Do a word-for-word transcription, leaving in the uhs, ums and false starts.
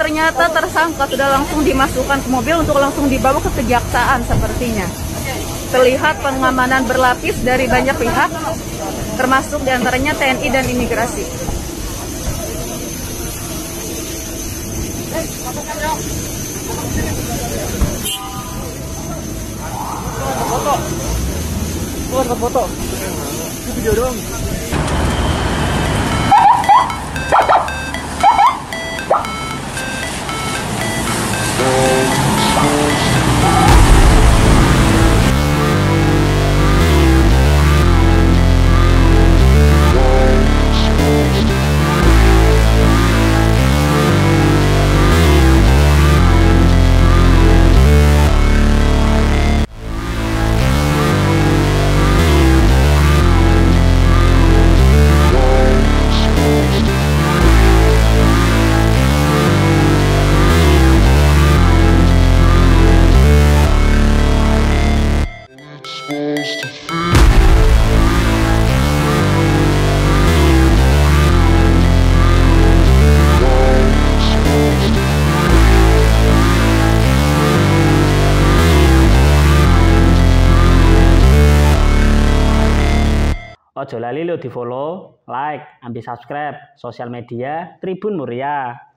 ternyata tersangka sudah langsung dimasukkan ke mobil untuk langsung dibawa ke kejaksaan sepertinya. Terlihat pengamanan berlapis dari banyak pihak, termasuk diantaranya T N I dan imigrasi. Foto. Foto, foto. Itu video dong. Ojo lali lo di follow, like, ambil subscribe sosial media Tribun Muria.